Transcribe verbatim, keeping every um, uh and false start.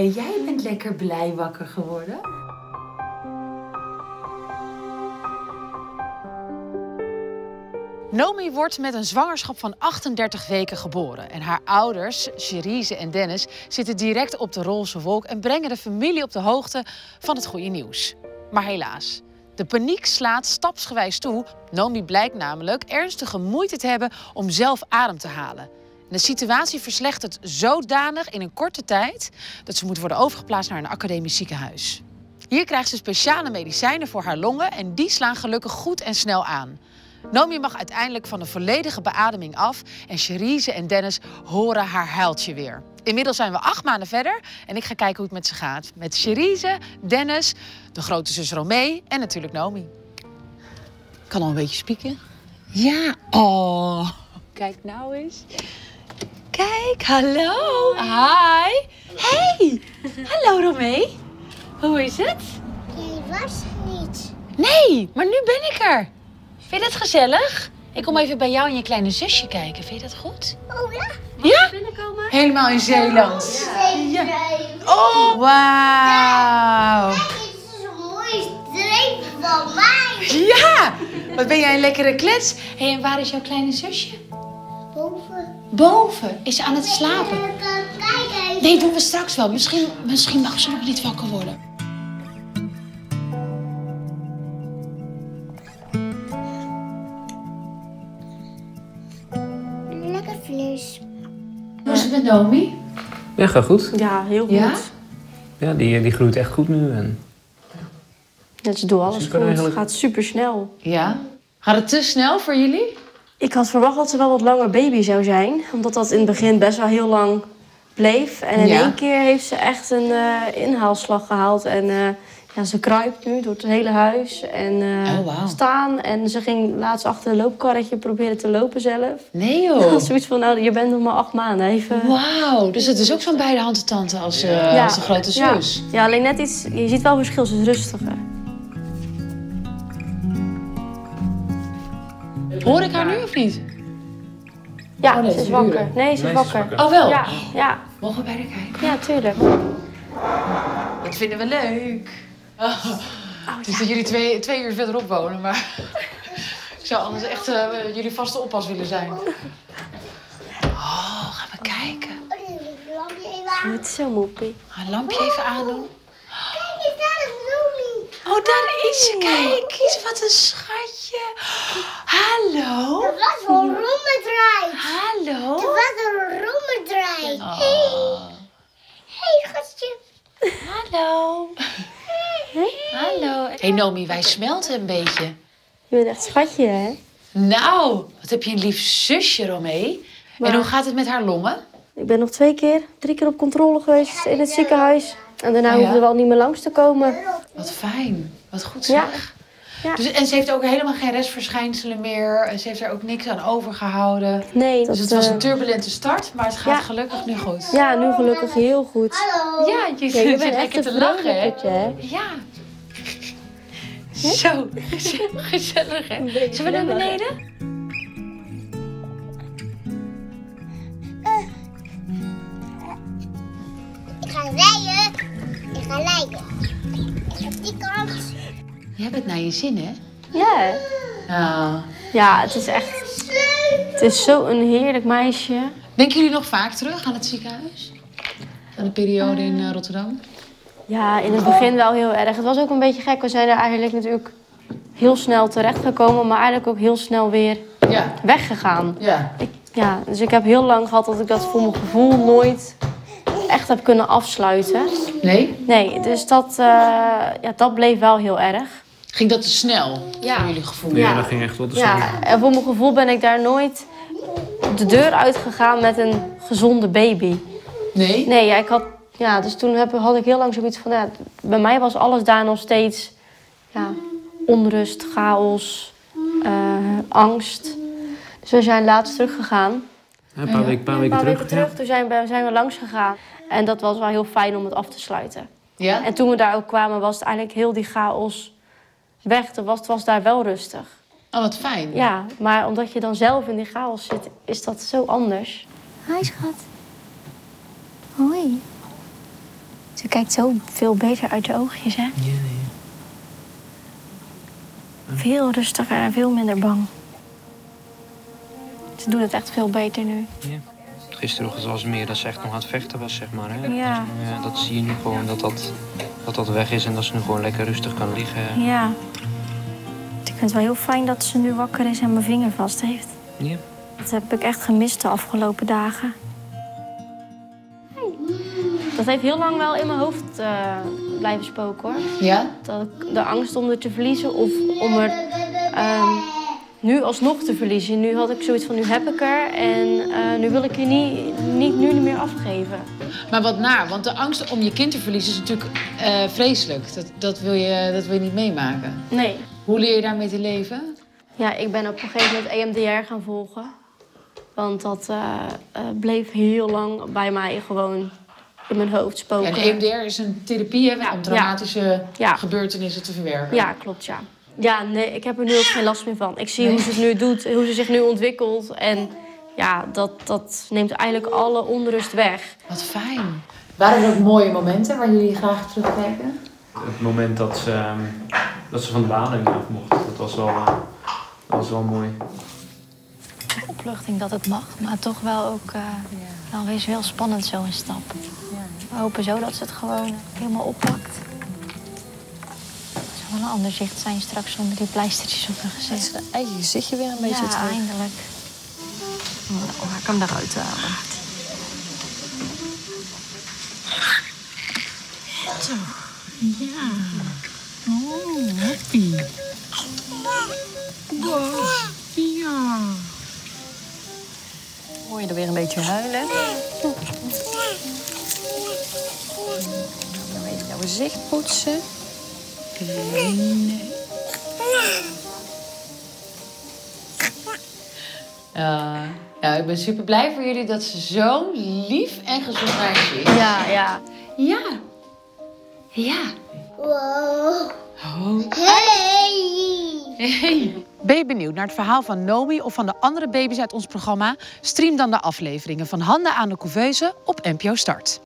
Nee, jij bent lekker blij wakker geworden. Nomi wordt met een zwangerschap van achtendertig weken geboren. En haar ouders, Cherise en Dennis, zitten direct op de roze wolk en brengen de familie op de hoogte van het goede nieuws. Maar helaas, de paniek slaat stapsgewijs toe. Nomi blijkt namelijk ernstige moeite te hebben om zelf adem te halen. De situatie verslechtert zodanig in een korte tijd dat ze moet worden overgeplaatst naar een academisch ziekenhuis. Hier krijgt ze speciale medicijnen voor haar longen en die slaan gelukkig goed en snel aan. Nomi mag uiteindelijk van de volledige beademing af en Cherise en Dennis horen haar huiltje weer. Inmiddels zijn we acht maanden verder en ik ga kijken hoe het met ze gaat. Met Cherise, Dennis, de grote zus Romee en natuurlijk Nomi. Ik kan al een beetje spieken. Ja, oh. Kijk nou eens. Kijk, hallo. Hi. Hey. Hallo Romee. Hoe is het? Jij was er niet. Nee, maar nu ben ik er. Vind je dat gezellig? Ik kom even bij jou en je kleine zusje kijken. Vind je dat goed? Oh ja? Ja? Binnenkomen? Helemaal in Zeeland. Ja. Oh, wauw. Kijk, dit is een mooie streep van mij. Ja, wat ben jij een lekkere klets. Hé, hey, en waar is jouw kleine zusje? Boven. Boven. Is ze aan het slapen? Kijk eens. Nee, doen we straks wel. Misschien, misschien mag ze nog niet wakker worden. Lekker vlees. Hoe is het met Nomi? Ja, gaat goed. Ja, heel goed. Ja? Ja, die, die groeit echt goed nu. En... Dus ik doe alles Super goed. eigenlijk. Het gaat super snel. Ja. Gaat het te snel voor jullie? Ik had verwacht dat ze wel wat langer baby zou zijn. Omdat dat in het begin best wel heel lang bleef. En in Ja. één keer heeft ze echt een uh, inhaalslag gehaald. En uh, ja, ze kruipt nu door het hele huis. En uh, Oh, wauw. staan. En ze ging laatst achter een loopkarretje proberen te lopen zelf. Nee Ik joh. had zoiets van, nou, je bent nog maar acht maanden. Even... Wauw, dus het is ook zo'n beide handen tante als, uh, als de grote zus. Ja. ja, alleen net iets... Je ziet wel verschil, ze is rustiger. Hoor ik haar nu of niet? Ja, Oh, nee, ze is ze wakker. huren. Nee, ze is Nee, ze is wakker. wakker. Oh wel? Ja, ja, Mogen we bij haar kijken? ja, tuurlijk. Dat vinden we leuk. Oh, dus dat jullie twee, twee uur verderop wonen, maar ik zou anders echt uh, jullie vaste oppas willen zijn. Oh, gaan we kijken. Lampje even aan. Het is zo moppie. Een lampje even aandoen. Kijk eens, daar is Nomi. Oh, daar is ze. Kijk eens, wat een schatje. Hallo. Dat was een roemendraai. Hallo. Dat was een roemendraai. Oh. Hey. Hey, schatje. Hallo. Hallo. Hé hey, Nomi, wij smelten een beetje. Je bent echt schatje, hè? Nou, wat heb je een lief zusje, Romee. Maar- En hoe gaat het met haar longen? Ik ben nog twee keer, drie keer op controle geweest in het ziekenhuis. En daarna Oh ja? hoefde we al niet meer langs te komen. Wat fijn. Wat goed Ja. zeg. Ja. Dus, en ze heeft ook helemaal geen restverschijnselen meer. En ze heeft er ook niks aan overgehouden. Nee, Dus het was eh, een turbulente start, maar het gaat ja. gelukkig nu goed. Ja, nu gelukkig heel goed. Hallo. Ja, je, Ja, je zit bent echt lekker een te lachen, hè? vrolijkertje, hè? Ja. Zo, gezellig, hè? Zullen we naar beneden? Ik ga rijden. Ik ga rijden. Op die kant. Je hebt het naar je zin, hè? Ja, hè? Ja. Ja, het is echt... Het is zo'n heerlijk meisje. Denken jullie nog vaak terug aan het ziekenhuis? Aan de periode in uh, Rotterdam? Ja, in het begin wel heel erg. Het was ook een beetje gek. We zijn er eigenlijk natuurlijk heel snel terechtgekomen, maar eigenlijk ook heel snel weer Ja. weggegaan. Ja. Ik, ja, dus ik heb heel lang gehad dat ik dat voor mijn gevoel nooit echt heb kunnen afsluiten. Nee? Nee, dus dat, uh, ja, dat bleef wel heel erg. Ging dat te snel, Ja. voor jullie gevoel? Ja, Ja. dat ging echt wel te snel. Ja, en voor mijn gevoel ben ik daar nooit de deur uitgegaan met een gezonde baby. Nee? Nee, ja, ik had, ja, dus toen heb, had ik heel lang zoiets van... Ja, bij mij was alles daar nog steeds ja, onrust, chaos, uh, angst. Dus we zijn laatst teruggegaan. Ja, een paar, weken, paar Een weken paar terug. weken terug, toen zijn we, zijn we langs gegaan. En dat was wel heel fijn om het af te sluiten. Ja? En toen we daar ook kwamen, was het eigenlijk heel die chaos weg. Het was, het was daar wel rustig. Oh, wat fijn. Ja, maar omdat je dan zelf in die chaos zit, is dat zo anders. Hi, schat. Hoi. Ze kijkt zo veel beter uit de oogjes, hè? Ja, ja. Veel rustiger en veel minder bang. Ze doet het echt veel beter nu. Ja. Gisteren was het meer dat ze echt nog aan het vechten was, zeg maar. Hè? Ja. Dus, ja, dat zie je nu gewoon, dat dat, dat dat weg is en dat ze nu gewoon lekker rustig kan liggen. Ja. Ik vind het wel heel fijn dat ze nu wakker is en mijn vinger vast heeft. Ja. Dat heb ik echt gemist de afgelopen dagen. Dat heeft heel lang wel in mijn hoofd uh, blijven spoken, hoor. Ja? Dat ik de angst om er te verliezen of om er um, nu alsnog te verliezen. Nu had ik zoiets van, nu heb ik er en uh, nu wil ik je niet, niet nu meer afgeven. Maar wat naar, want de angst om je kind te verliezen is natuurlijk uh, vreselijk. Dat, dat, wil je, dat wil je niet meemaken. Nee. Hoe leer je daarmee te leven? Ja, ik ben op een gegeven moment E M D R gaan volgen. Want dat uh, uh, bleef heel lang bij mij gewoon in mijn hoofd spoken. En E M D R is een therapie, hè, om traumatische ja. gebeurtenissen te verwerken. Ja, klopt, ja. Ja, nee, ik heb er nu ook geen last meer van. Ik zie nee. hoe ze het nu doet, hoe ze zich nu ontwikkelt. En ja, dat, dat neemt eigenlijk alle onrust weg. Wat fijn. Waren er ook mooie momenten waar jullie graag terugkijken? Het moment dat ze, dat ze van de baan af mocht, dat was wel, uh, dat was wel mooi. Opluchting dat het mag, maar toch wel ook uh, ja. wel weer heel spannend zo'n stap. Ja. We hopen zo dat ze het gewoon helemaal oppakt. Het zal wel een ander zicht zijn straks zonder die pleistertjes op haar gezicht. Dat ze haar eigen gezichtje weer een beetje ja, terug. eindelijk. Oh, ga ik hem eruit halen. Zo. Ja. Oh, happy. Wow. Ja. Hoor je er weer een beetje huilen? Dan even jouw gezicht poetsen. Nee. Uh, ja, ik ben super blij voor jullie dat ze zo lief en gezond meisje is. Ja, ja. Ja. Ja. Wow. Oh. Hey. Hey. Ben je benieuwd naar het verhaal van Nomi of van de andere baby's uit ons programma? Stream dan de afleveringen van Handen aan de Couveuse op N P O Start.